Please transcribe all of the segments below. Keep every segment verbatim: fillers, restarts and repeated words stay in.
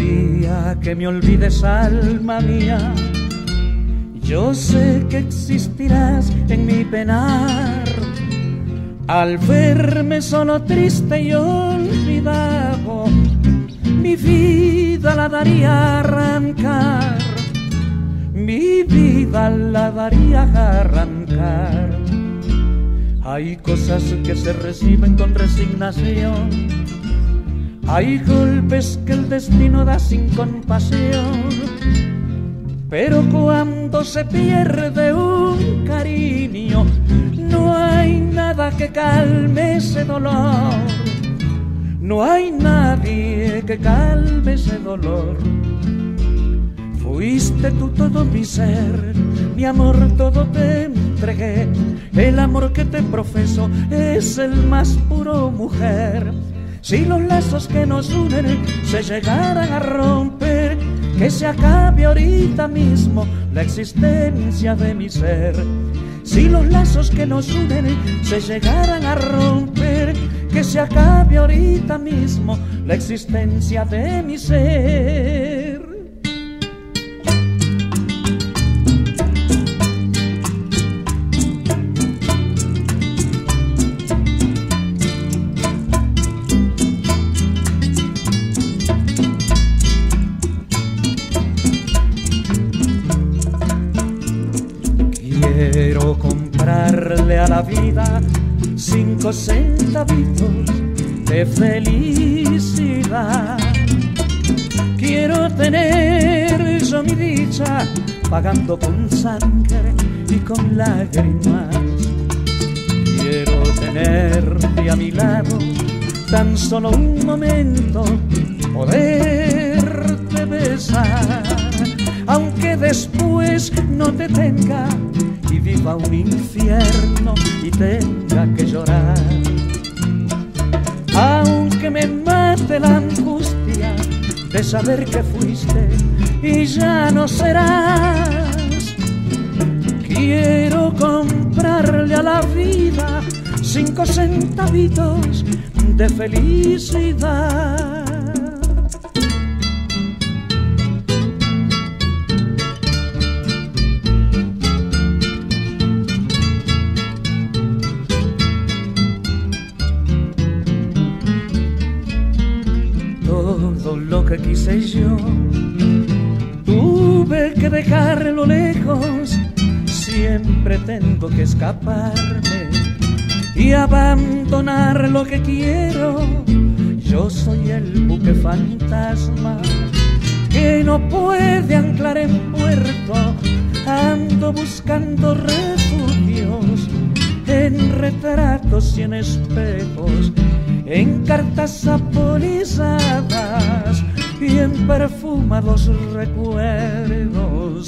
día que me olvides, alma mía, yo sé que existirás en mi penar. Al verme solo, triste y olvidado, mi vida la daría a arrancar, mi vida la daría a arrancar. Hay cosas que se reciben con resignación, hay golpes que el destino da sin compasión, pero cuando se pierde un cariño, no hay nada que calme ese dolor. No hay nadie que calme ese dolor. Fuiste tú todo mi ser, mi amor todo te entregué. El amor que te profeso es el más puro, mujer. Si los lazos que nos unen se llegaran a romper, que se acabe ahorita mismo la existencia de mi ser. Si los lazos que nos unen se llegaran a romper, que se acabe ahorita mismo la existencia de mi ser. Quiero comprarle a la vida cinco centavitos de felicidad. Quiero tener yo mi dicha pagando con sangre y con lágrimas. Quiero tenerte a mi lado tan solo un momento, poderte besar, aunque después no te tenga y viva un infierno y tenga que llorar. Aunque me mate la angustia de saber que fuiste y ya no serás, quiero comprarle a la vida cinco centavitos de felicidad. Todo lo que quise yo, tuve que dejarlo lejos. Siempre tengo que escaparme y abandonar lo que quiero. Yo soy el buque fantasma que no puede anclar en puerto. Ando buscando refugios en retratos y en espejos, en cartas apolizadas y en perfumados recuerdos.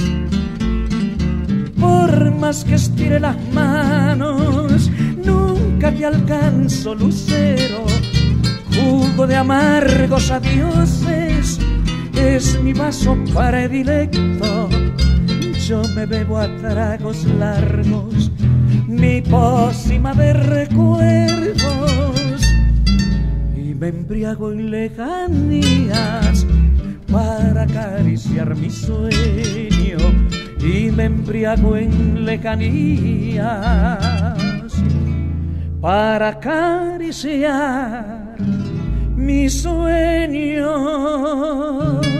Por más que estire las manos, nunca te alcanzo, lucero. Jugo de amargos adioses es mi vaso predilecto. Yo me bebo a tragos largos mi pócima de recuerdos y me embriago en lejanías para acariciar mi sueño, y me embriago en lejanías para acariciar mi sueño.